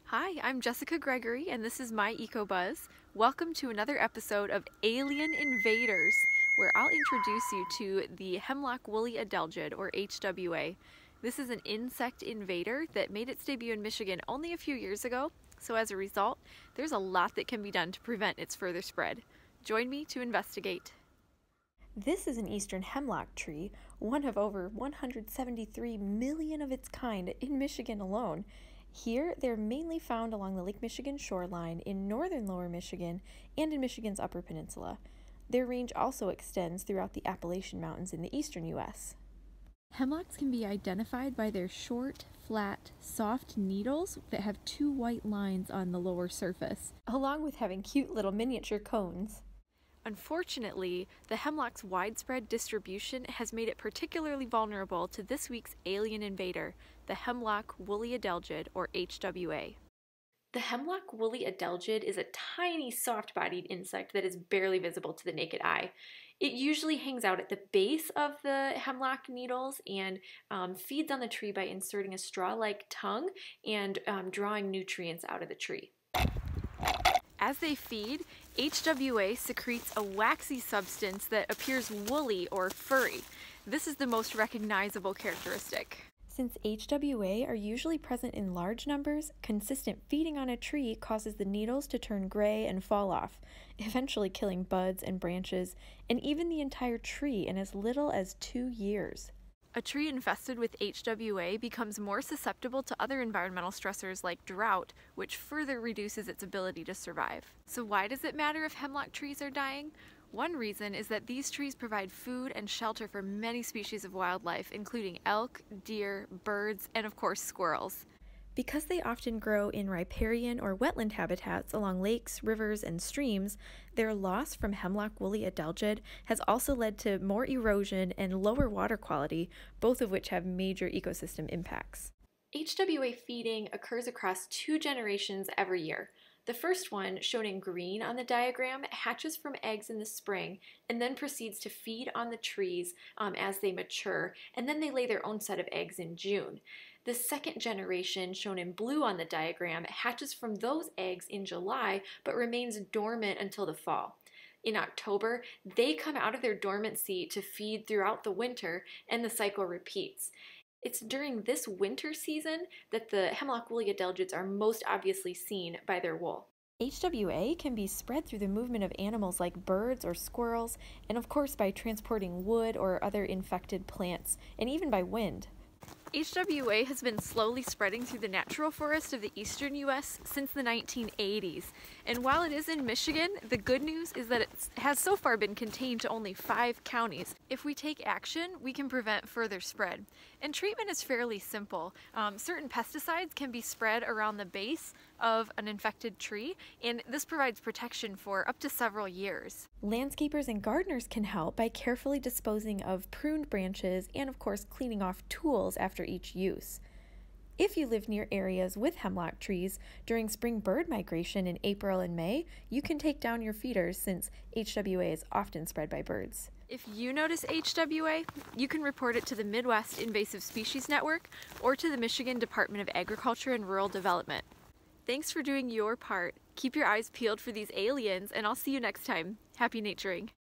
Hi, I'm Jessica Gregory, and this is my EcoBuzz. Welcome to another episode of Alien Invaders, where I'll introduce you to the Hemlock woolly adelgid, or HWA. This is an insect invader that made its debut in Michigan only a few years ago, so as a result, there's a lot that can be done to prevent its further spread. Join me to investigate. This is an eastern hemlock tree, one of over 173 million of its kind in Michigan alone. Here, they're mainly found along the Lake Michigan shoreline in northern Lower Michigan and in Michigan's Upper Peninsula. Their range also extends throughout the Appalachian Mountains in the eastern U.S. Hemlocks can be identified by their short, flat, soft needles that have two white lines on the lower surface, along with having cute little miniature cones. Unfortunately, the hemlock's widespread distribution has made it particularly vulnerable to this week's alien invader, the Hemlock woolly adelgid, or HWA. The Hemlock woolly adelgid is a tiny, soft-bodied insect that is barely visible to the naked eye. It usually hangs out at the base of the hemlock needles and feeds on the tree by inserting a straw-like tongue and drawing nutrients out of the tree. As they feed, HWA secretes a waxy substance that appears woolly or furry. This is the most recognizable characteristic. Since HWA are usually present in large numbers, consistent feeding on a tree causes the needles to turn gray and fall off, eventually killing buds and branches, and even the entire tree in as little as 2 years. A tree infested with HWA becomes more susceptible to other environmental stressors like drought, which further reduces its ability to survive. So why does it matter if hemlock trees are dying? One reason is that these trees provide food and shelter for many species of wildlife, including elk, deer, birds, and of course squirrels. Because they often grow in riparian or wetland habitats along lakes, rivers, and streams, their loss from Hemlock woolly adelgid has also led to more erosion and lower water quality, both of which have major ecosystem impacts. HWA feeding occurs across 2 generations every year. The first one, shown in green on the diagram, hatches from eggs in the spring and then proceeds to feed on the trees as they mature, and then they lay their own set of eggs in June. The second generation, shown in blue on the diagram, hatches from those eggs in July but remains dormant until the fall. In October, they come out of their dormancy to feed throughout the winter, and the cycle repeats. It's during this winter season that the Hemlock woolly adelgids are most obviously seen by their wool. HWA can be spread through the movement of animals like birds or squirrels, and of course by transporting wood or other infected plants, and even by wind. HWA has been slowly spreading through the natural forest of the eastern U.S. since the 1980s, and while it is in Michigan, the good news is that it has so far been contained to only 5 counties. If we take action, we can prevent further spread. And treatment is fairly simple. Certain pesticides can be spread around the base of an infected tree, and this provides protection for up to several years. Landscapers and gardeners can help by carefully disposing of pruned branches and of course cleaning off tools after each use. If you live near areas with hemlock trees during spring bird migration in April and May, you can take down your feeders since HWA is often spread by birds. If you notice HWA, you can report it to the Midwest Invasive Species Network or to the Michigan Department of Agriculture and Rural Development. Thanks for doing your part. Keep your eyes peeled for these aliens, and I'll see you next time. Happy naturing.